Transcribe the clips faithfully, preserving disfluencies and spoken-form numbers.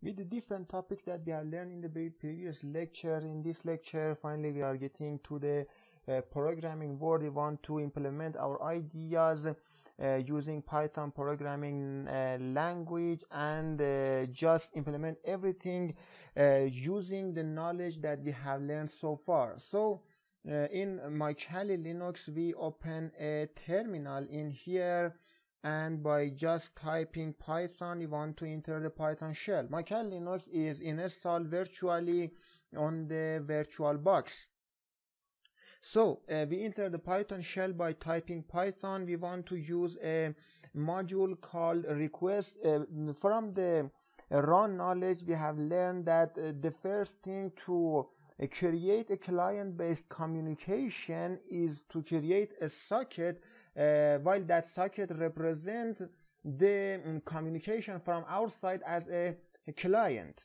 with the different topics that we have learned in the previous lecture. In this lecture, finally, we are getting to the uh, programming world. We want to implement our ideas uh, using Python programming uh, language and uh, just implement everything uh, using the knowledge that we have learned so far. So uh, in my Kali Linux, we open a terminal in here, and by just typing Python, we want to enter the Python shell. My Kali Linux is installed virtually on the VirtualBox. So uh, we enter the Python shell by typing Python. We want to use a module called request. Uh, from the uh, raw knowledge, we have learned that uh, the first thing to uh, create a client-based communication is to create a socket, uh, while that socket represents the um, communication from our side as a, a client.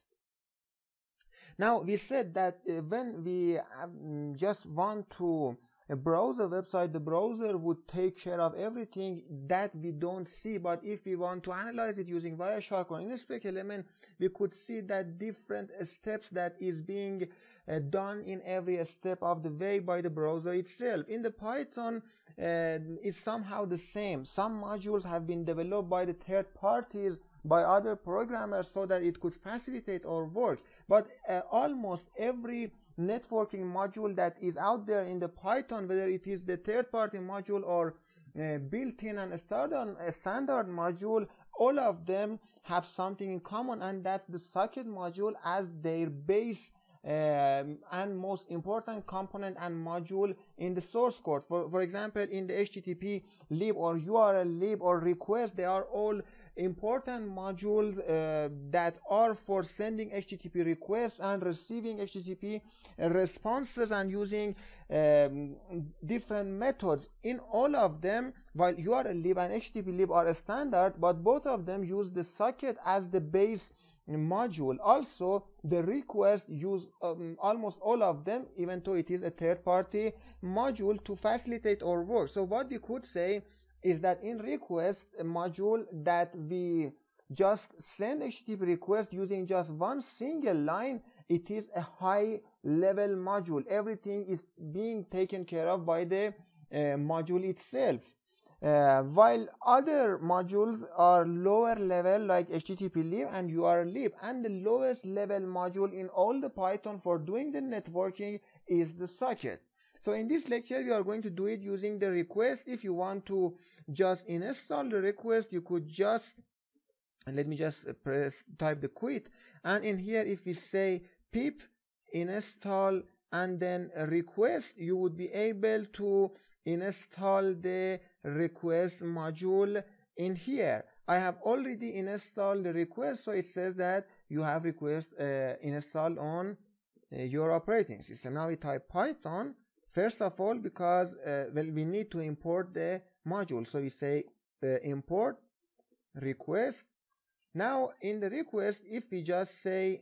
Now, we said that uh, when we um, just want to uh, browse a website, the browser would take care of everything that we don't see. But if we want to analyze it using Wireshark or Inspect Element, we could see that different steps that is being uh, done in every step of the way by the browser itself. In the Python, uh, is somehow the same. Some modules have been developed by the third parties, by other programmers, so that it could facilitate our work. But uh, almost every networking module that is out there in the Python, whether it is the third-party module or uh, built-in and standard, a standard module, all of them have something in common, and that's the socket module as their base um, and most important component and module in the source code. For, for example, in the H T T P lib or U R L lib or request, they are all important modules uh, that are for sending H T T P requests and receiving H T T P responses and using um, different methods. In all of them, while U R L lib and H T T P lib are a standard, but both of them use the socket as the base module. Also, the request use um, almost all of them, even though it is a third-party module, to facilitate our work. So what we could say is that in request module that we just send H T T P request using just one single line, it is a high level module. Everything is being taken care of by the uh, module itself. Uh, while other modules are lower level like H T T P lib and U R L lib, and the lowest level module in all the Python for doing the networking is the socket. So in this lecture, we are going to do it using the request. If you want to just install the request, you could just, and let me just press type the quit, and in here if we say pip install and then request, you would be able to install the request module in here. I have already installed the request, so it says that you have request uh, installed on uh, your operating system. Now we type Python. First of all, because uh, well, we need to import the module, so we say uh, import request. Now in the request, if we just say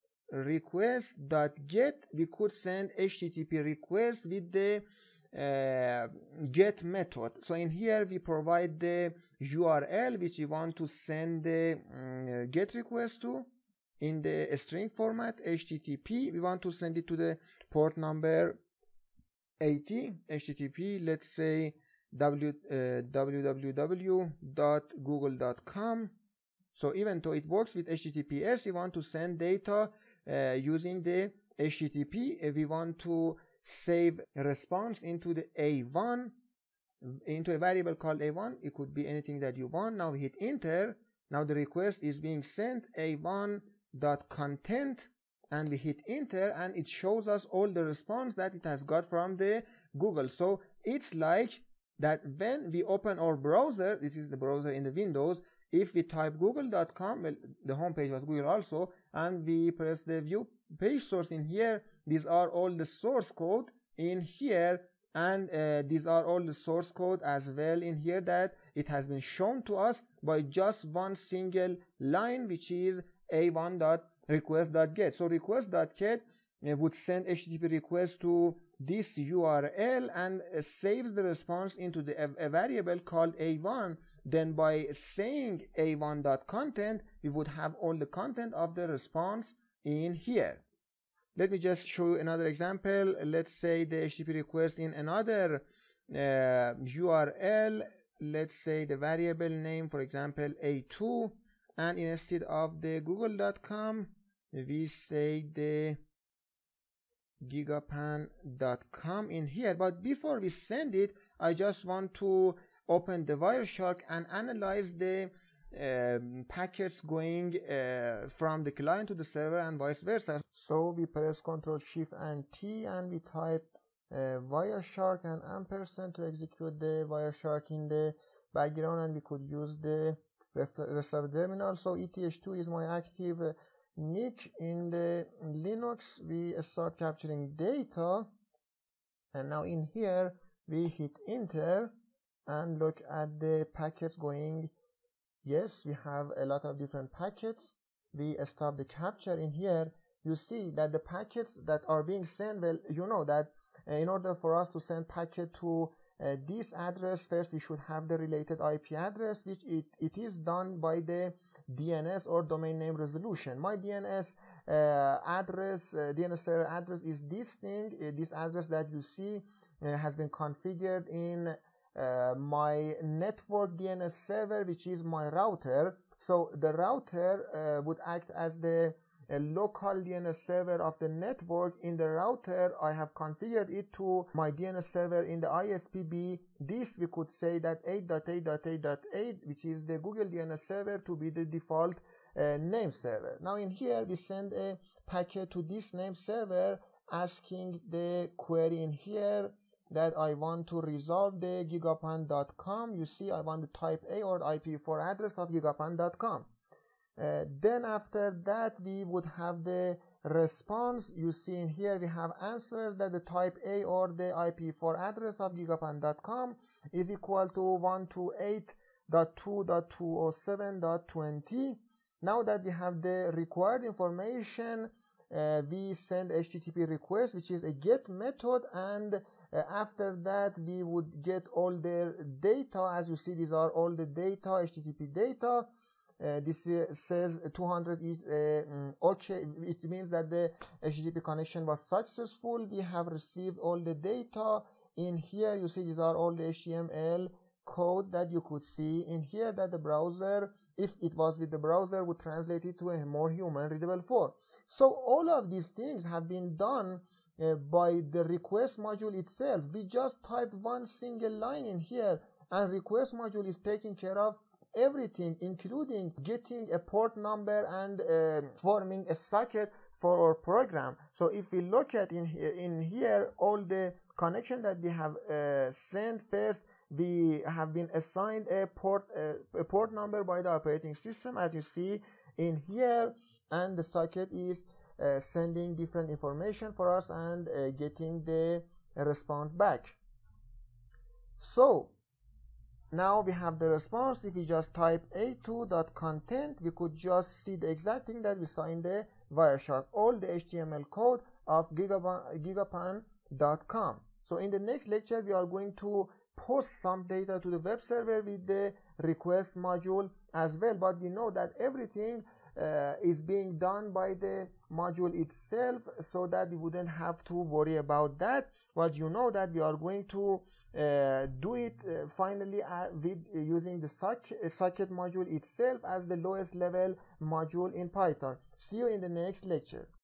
request.get, we could send H T T P request with the uh, get method. So in here we provide the U R L which we want to send the um, get request to in the string format, H T T P. We want to send it to the port number eighty, H T T P, let's say w, uh, w w w dot google dot com. So even though it works with H T T P S, we want to send data uh, using the H T T P. If we want to save a response into the A one, into a variable called A one, it could be anything that you want. Now we hit enter. Now the request is being sent, A one dot content, and we hit enter, and it shows us all the response that it has got from the Google. So it's like that when we open our browser, this is the browser in the Windows, if we type google dot com, well, the home page was Google also, and we press the view page source in here, these are all the source code in here, and uh, these are all the source code as well in here that it has been shown to us by just one single line, which is A one dot request.get. So request.get uh, would send H T T P request to this U R L and uh, saves the response into the a, a variable called A one. Then by saying A one dot content, we would have all the content of the response in here. Let me just show you another example. Let's say the H T T P request in another uh, U R L. Let's say the variable name, for example, A two, and instead of the google dot com, we say the gigapan dot com in here. But before we send it, I just want to open the Wireshark and analyze the um, packets going uh, from the client to the server and vice versa. So we press Control Shift and T and we type uh, Wireshark and ampersand to execute the Wireshark in the background, and we could use the rest of the terminal. So E T H two is my active uh, nick in the Linux. We start capturing data, and now in here we hit enter and look at the packets going. Yes, we have a lot of different packets. We stop the capture in here. You see that the packets that are being sent, well, you know that uh, in order for us to send packet to uh, this address, first we should have the related I P address, which it, it is done by the D N S or domain name resolution. My D N S uh, address, uh, D N S server address is this thing. Uh, this address that you see uh, has been configured in uh, my network D N S server, which is my router. So the router uh, would act as the a local D N S server of the network. In the router, I have configured it to my D N S server in the I S P B. This we could say that eight dot eight dot eight dot eight, which is the Google D N S server, to be the default uh, name server. Now in here, we send a packet to this name server asking the query in here that I want to resolve the gigapan dot com. You see, I want the type A or I P four address of gigapan dot com. Uh, then after that we would have the response. You see in here we have answers that the type A or the I P four address of gigapan dot com is equal to one twenty-eight dot two dot two oh seven dot twenty. Now that we have the required information, uh, we send H T T P request, which is a get method, and uh, after that we would get all their data. As you see, these are all the data, H T T P data. Uh, this uh, says two hundred is uh, okay. It means that the H T T P connection was successful. We have received all the data. In here you see these are all the H T M L code that you could see in here, that the browser, if it was with the browser, would translate it to a more human readable form. So all of these things have been done uh, by the request module itself. We just typed one single line in here, and request module is taking care of everything, including getting a port number and uh, forming a socket for our program. So if we look at in in here all the connection that we have uh, sent, first we have been assigned a port uh, a port number by the operating system, as you see in here, and the socket is uh, sending different information for us and uh, getting the response back. So now we have the response. If we just type A two dot content, we could just see the exact thing that we saw in the Wireshark, all the H T M L code of gigapan dot com. So in the next lecture, we are going to post some data to the web server with the request module as well. But we know that everything uh, is being done by the module itself, so that we wouldn't have to worry about that. But you know that we are going to Uh, do it uh, finally uh, with uh, using the sock, uh, socket module itself as the lowest level module in Python. See you in the next lecture.